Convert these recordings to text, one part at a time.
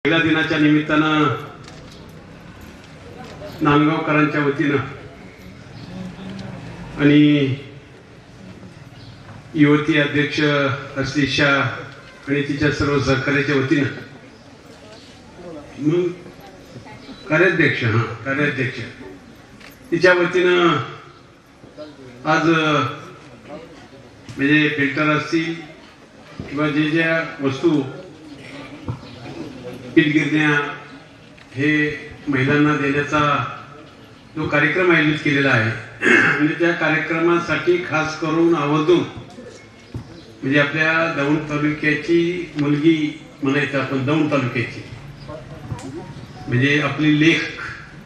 महिला दिनाच्या निमित्तानं नांदगावकरांच्या वतीनं आणि युवती अध्यक्ष हर्षिषा आणि तिच्या सर्व सहकार्याच्या वतीनं मग कार्याध्यक्ष तिच्या वतीनं आज म्हणजे फिल्टर असतील किंवा जे ज्या वस्तू पीठगिरण्या हे महिलांना देण्याचा जो कार्यक्रम आयोजित केलेला आहे आणि त्या कार्यक्रमासाठी खास करून आवर्जून म्हणजे आपल्या दौंड तालुक्याची मुलगी म्हणायचं आपण दौंड तालुक्याची म्हणजे आपली लेख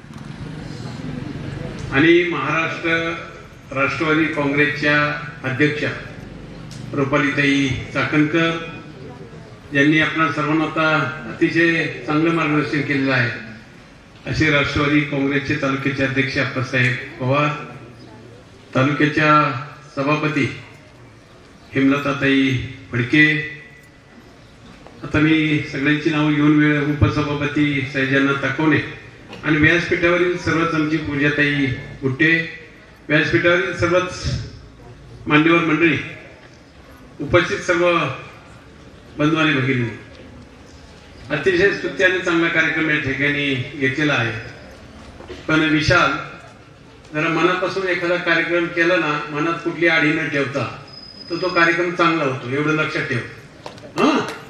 आणि महाराष्ट्र राष्ट्रवादी काँग्रेसच्या अध्यक्षा रुपालीताई चाकणकर यांनी आपल्या सर्वांना आता अतिशय चांगलं मार्गदर्शन केलेलं आहे असे राष्ट्रवादी काँग्रेसचे तालुक्याचे अध्यक्ष अप्पासाहेब पवार, तालुक्याच्या सभापती हेमलताताई फडके, आता मी सगळ्यांची नावं घेऊन उपसभापती सैजाना ताकवणे आणि व्यासपीठावरील सर्वच आमची पूजाताई गुट्टे, व्यासपीठावरील सर्वच मान्यवर मंडळी, उपस्थित सर्व बंधू आणि भगिनी, अतिशय स्तुत्य आणि चांगला कार्यक्रम या ठिकाणी घेतलेला आहे. पण विशाल जरा मनापासून एखादा कार्यक्रम केला ना, मनात कुठली आढी न ठेवता तर तो कार्यक्रम चांगला होतो, एवढं लक्षात ठेव.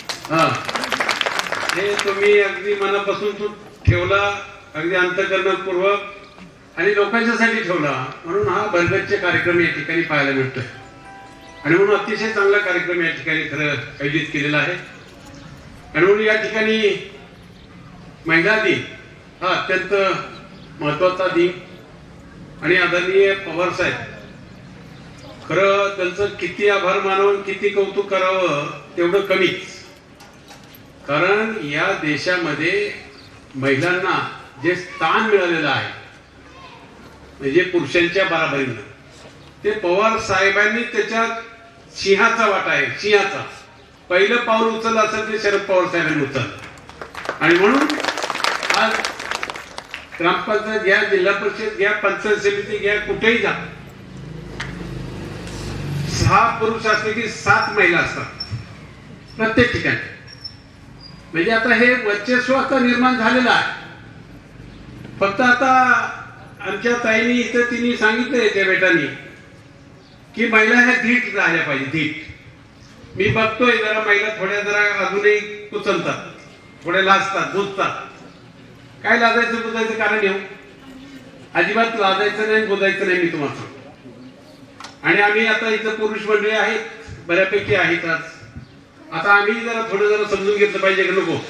हे तुम्ही अगदी मनापासून तो ठेवला, अगदी अंतःकरणपूर्वक आणि लोकांच्यासाठी ठेवला, म्हणून हा भरगच्च कार्यक्रम या ठिकाणी पाहायला मिळतोय आणि म्हणून अतिशय चांगला कार्यक्रम या ठिकाणी खरं आयोजित केलेला आहे. आणि म्हणून या ठिकाणी महिला दिन हा अत्यंत महत्वाचा दिन आणि आदरणीय पवार साहेब खरं त्यांचं किती आभार मानून किती कौतुक करावं तेवढं कमीच. कारण या देशामध्ये महिलांना जे स्थान मिळालेलं आहे म्हणजे पुरुषांच्या बराबरीनं, ते पवार साहेबांनी त्याच्यात सिंहाचा वाटा आहे. सिंहाचा पहिलं पाऊल उचललं असेल ते शरद पवार साहेबांनी उचललं आणि म्हणून आज ग्रामपंचायत घ्या, जिल्हा परिषद घ्या, पंचायत समिती घ्या, कुठेही जा, 6 पुरुष असले की 7 महिला असतात प्रत्येक ठिकाणी. म्हणजे आता हे वर्चस्व आता निर्माण झालेलं आहे. फक्त आता आमच्या ताईंनी इथं तिने सांगितलंय त्या बेटांनी की महिला ह्या धीट राहिल्या पाहिजे. धीट मी बघतोय जरा महिला थोड्या जरा अजूनही कुचलतात, थोड्या लाजतात, बुजतात. काय लाजायचं बुजायचं कारण येऊ? अजिबात लाजायचं नाही, बुजायचं नाही मी तुम्हाला सांगतो. आणि आम्ही आता इथं पुरुष मंडळी आहेत, बऱ्यापैकी आहेत. आज आता आम्ही जरा समजून घेतलं पाहिजे का नको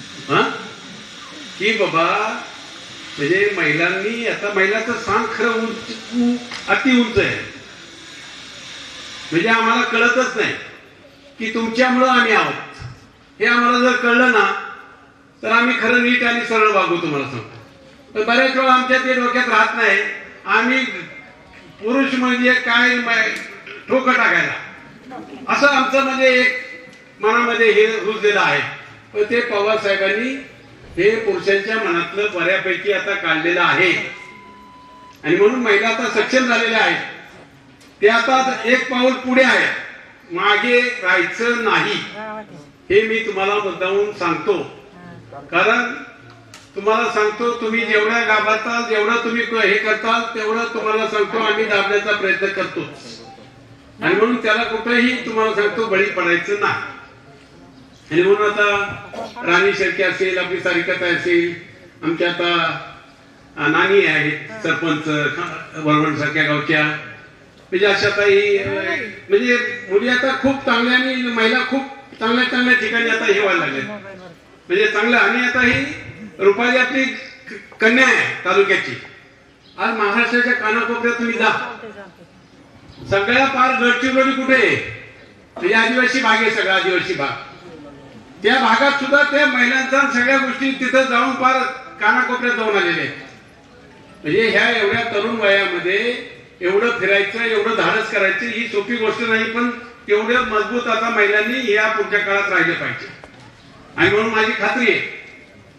की बाबा म्हणजे महिलांनी आता महिलाचं स्थान खरं अति उंच आहे. म्हणजे आम्हाला कळतच नाही की तुमच्यामुळं आम्ही आहोत. हे आम्हाला जर कळलं ना तर आम्ही खरं नीट आणि सरळ वागू तुम्हाला सांगतो. पण बऱ्याच वेळा आमच्या ते डोक्यात राहत नाही. आम्ही पुरुष म्हणजे काय ठोकं टाकायला असं आमचं म्हणजे एक मनामध्ये हे रुजलेलं आहे. पण ते पवार साहेबांनी हे पुरुषांच्या मनातलं बऱ्यापैकी आता काढलेलं आहे आणि म्हणून महिला आता सक्षम झालेल्या आहेत. ते आता एक पाऊल पुढे आहे, मागे राहायचं नाही हे मी तुम्हाला मुद्दामून सांगतो. कारण तुम्हाला सांगतो तुम्ही जेवढ्या घाबरताल, जेवढं तुम्ही हे करताल तेवढं तुम्हाला सांगतो आम्ही दाबण्याचा प्रयत्न करतो आणि म्हणून त्याला कुठेही तुम्हाला सांगतो बळी पडायचं नाही. आणि म्हणून आता राणी शेळके असेल, आपली सारिकाताई असेल, आमच्या आता नानी आहेत सरपंच वरवण सारख्या गावच्या, म्हणजे अशा काही म्हणजे मुली आता खूप चांगल्या आणि महिला खूप चांगल्या ठिकाणी आता हे व्हायला लागले म्हणजे चांगलं. आणि आता ही रुपाली आपली कन्या आहे तालुक्याची. आज महाराष्ट्राच्या कानाकोपऱ्यात तुम्ही जा, सगळ्या पार गडचिरोली कुठे म्हणजे आदिवासी भाग आहे, सगळा आदिवासी भाग. त्या भागात सुद्धा त्या महिलांचा सगळ्या गोष्टी तिथं जाऊन पार कानाकोपऱ्यात जाऊन आलेले आहेत. म्हणजे ह्या एवढ्या तरुण वयामध्ये एवढं फिरायचं, एवढं धाडस करायचं ही सोपी गोष्ट नाही. पण तेवढं मजबूत आता महिलांनी या पुढच्या काळात राहिले पाहिजे. आणि म्हणून माझी खात्री आहे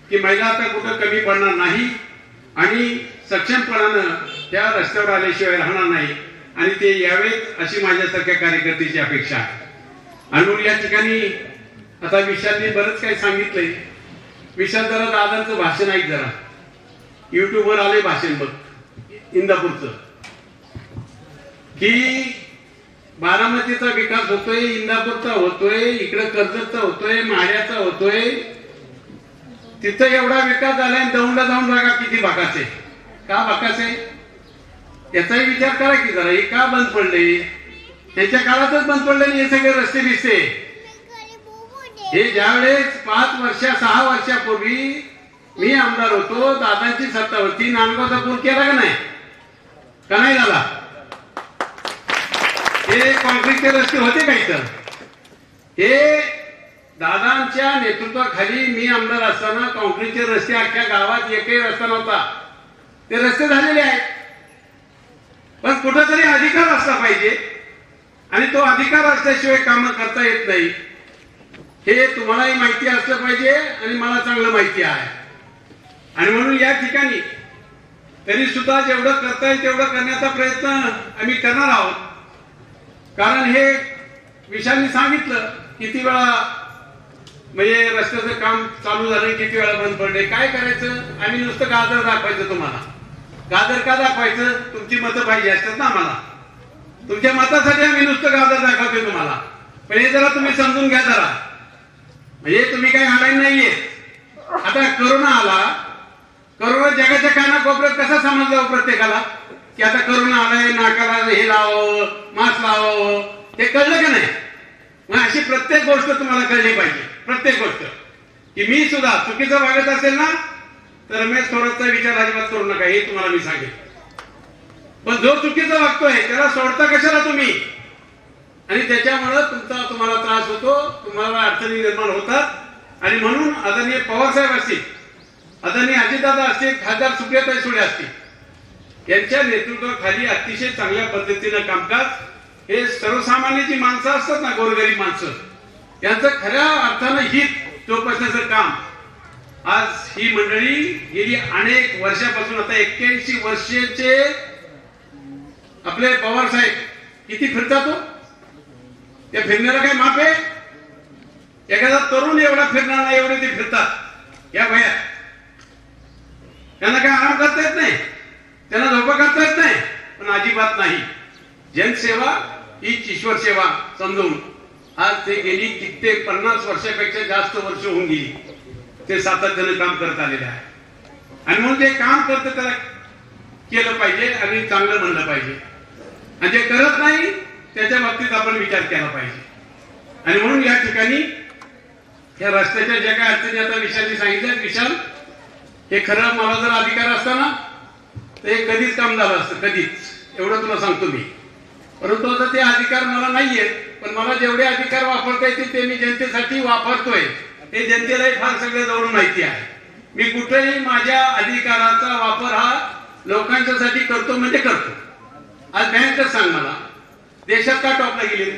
की महिला आता कुठं कमी पडणार नाही आणि सक्षमपणानं त्या रस्त्यावर आल्याशिवाय राहणार नाही आणि ते यावेत अशी माझ्यासारख्या कार्यकर्त्याची अपेक्षा आहे. आणि म्हणून या ठिकाणी आता विशालने बरंच काही सांगितलंय. विशाल जरा दादांचं भाषण ऐक जरा. युट्यूबवर आले भाषण बघ इंदापूरचं की बारामतीचा विकास होतोय, इंदापूरचा होतोय, इकडे कर्जतचा होतोय, माढ्याचा होतोय. तिथं एवढा विकास झालाय आणि दौंडला जाऊन बघा किती बाकास आहे. का बाकास आहे याचाही विचार करा की जरा. हे का बंद पडले? त्याच्या काळातच बंद पडले नाही हे सगळे रस्ते बिस्ते. हे ज्यावेळेस 5 वर्ष 6 वर्षापूर्वी मी आमदार होतो, दादांची सत्ता होती, नांदगावचा पूल केला का नाही? का नाही झाला? हे कॉन्क्रीटचे रस्ते होते का इथं? हे दादांच्या नेतृत्वाखाली मी आमदार असताना कॉन्क्रीटचे रस्ते अख्ख्या गावात एकही रस्ता नव्हता. ते रस्ते झालेले आहेत. पण कुठेतरी अधिकार असला पाहिजे आणि तो अधिकार असल्याशिवाय कामं करता येत नाही हे तुम्हालाही माहिती असलं पाहिजे आणि मला चांगलं माहिती आहे. आणि म्हणून या ठिकाणी तरी सुद्धा जेवढं करता येईल तेवढं करण्याचा प्रयत्न आम्ही करणार आहोत. कारण हे विशालने सांगितलं किती वेळा म्हणजे रस्त्याचं काम चालू झालं, किती वेळा बंद पडले. काय करायचं? आम्ही नुसतं गाजर दाखवायचं तुम्हाला. गाजर का दाखवायचं? तुमची मतं पाहिजे असतात ना आम्हाला. तुमच्या मतासाठी आम्ही नुसतं गाजर दाखवतोय तुम्हाला. पण हे जरा तुम्ही समजून घ्या जरा. म्हणजे तुम्ही काही ऑनलाईन नाहीये. आता करोना आला, करोना जगाच्या कानाकोपऱ्यात कसा समजला प्रत्येकाला की आता करोना आलाय, नाकाला हे लावावं, मास्क लावावं, ते कळलं का नाही? मग अशी प्रत्येक गोष्ट तुम्हाला कळली पाहिजे. प्रत्येक गोष्ट की मी सुद्धा चुकीचं वागत असेल ना तर रमेश थोरातचा विचार अजिबात करू नका हे तुम्हाला मी सांगेन. पण जो चुकीचं वागतोय त्याला सोडता कशाला तुम्ही? आणि त्याच्यामुळे तुम्हाला त्रास होतो, तुम्हाला अडचणी निर्माण होतात. आणि म्हणून आदरणीय पवारसाहेब असतील, आदरणीय अजितदादा असतील, खासदार सुप्रियाताई सुळे असतील, यांच्या नेतृत्वाखाली अतिशय चांगल्या पद्धतीनं कामकाज हे सर्वसामान्य जी माणसं असतात ना, गोरगरीब माणसं, यांचं खऱ्या अर्थानं हित जोपासण्याचं काम आज ही मंडळी गेली अनेक वर्षापासून, आता 81 वर्षाचे आपले पवार साहेब किती फिरतात हो? त्या फिरण्याला काय माप आहे? एखादा तरुण एवढा फिरणार नाही एवढे ते फिरतात या वयात. त्यांना काय आराम करता येत नाही, त्यांना झोपा करता येत नाही, पण अजिबात नाही. जनसेवा हीच ईश्वर सेवा समजून आज ते गेली कित्येक 50 वर्षापेक्षा जास्त वर्ष होऊन गेली ते सातत्याने काम करत आलेले आहे. आणि म्हणून ते काम करतं त्याला केलं पाहिजे आणि चांगलं म्हणलं पाहिजे. आणि जे करत नाही त्याच्या बाबतीत आपण विचार केला पाहिजे. आणि म्हणून या ठिकाणी या रस्त्याच्या ज्या काही अडचणी आता विशालने सांगितल्या, विशाल हे खरं मला जर अधिकार असता ना तर हे कधीच काम झालं असतं, कधीच. एवढं तुला सांगतो मी. परंतु आता ते अधिकार मला नाहीये. पण मला जेवढे अधिकार वापरता येतील ते मी जनतेसाठी वापरतोय. हे जनतेलाही फार सगळं जवळून माहिती आहे. मी कुठेही माझ्या अधिकाराचा वापर हा लोकांच्यासाठी करतो म्हणजे करतो. आज बँकच सांग मला देशात का टॉपला गेली?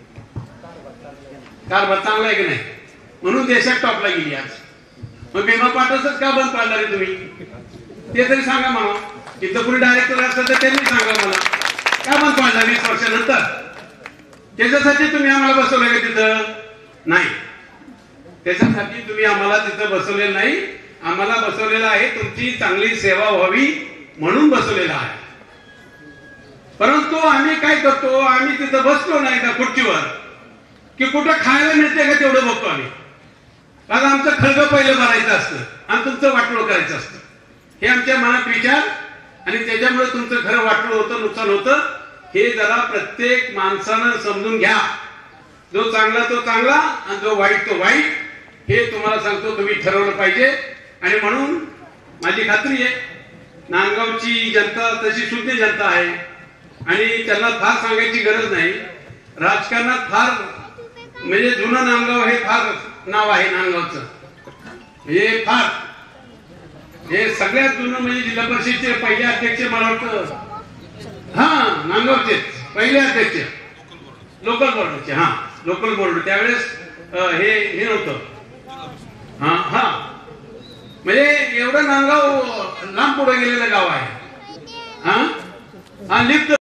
कारभार चांगला आहे की नाही म्हणून देशात टॉपला गेली. आज मग भीमा पाटसच का बंद पाडणार आहे तुम्ही? ते तरी सांगा मला. तिथं कुणी डायरेक्टर असतं तर त्यांनी सांगा मला का बंद पाडला 20 वर्षानंतर? त्याच्यासाठी तुम्ही आम्हाला बसवलं का तिथं? नाही, त्याच्यासाठी तुम्ही आम्हाला तिथं बसवलेलं नाही. आम्हाला बसवलेलं आहे तुमची चांगली सेवा व्हावी म्हणून बसवलेलं आहे. परंतु आम्ही काय करतो, आम्ही तिथं बसतो नाही का खुर्चीवर की कुठं खायला मिळते का तेवढं बघतो आम्ही. कारण आमचं खळगं पहिलं भरायचं असतं आणि तुमचं वाटोळ करायचं असतं. हे आमच्या मनात विचार आणि त्याच्यामुळे तुमचं खरं वाटोळ होतं, नुकसान होतं. हे जरा प्रत्येक माणसानं समजून घ्या. जो चांगला तो चांगला आणि जो वाईट तो वाईट. हे तुम्हाला सांगतो तुम्ही ठरवलं पाहिजे. आणि म्हणून माझी खात्री आहे नांदगावची जनता तशी शुद्ध जनता आहे आणि त्यांना फार सांगायची गरज नाही. राजकारणात फार म्हणजे जुनं नांदगाव हे फार नाव आहे नांदगावचं. हे फार हे सगळ्यात जुनं म्हणजे जिल्हा परिषदेचे पहिले अध्यक्ष मला वाटतं नांदगावचे पहिले अध्यक्ष लोकल बोर्डचे. लोकल बोर्ड त्यावेळेस हे नव्हतं. म्हणजे एवढं नांदगाव लांब पुढे गेलेलं गाव आहे. हा लिफ्ट